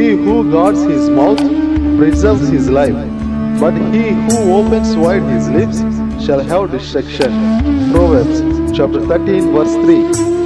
He who guards his mouth preserves his life, but he who opens wide his lips shall have destruction. Proverbs chapter 13 verse 3.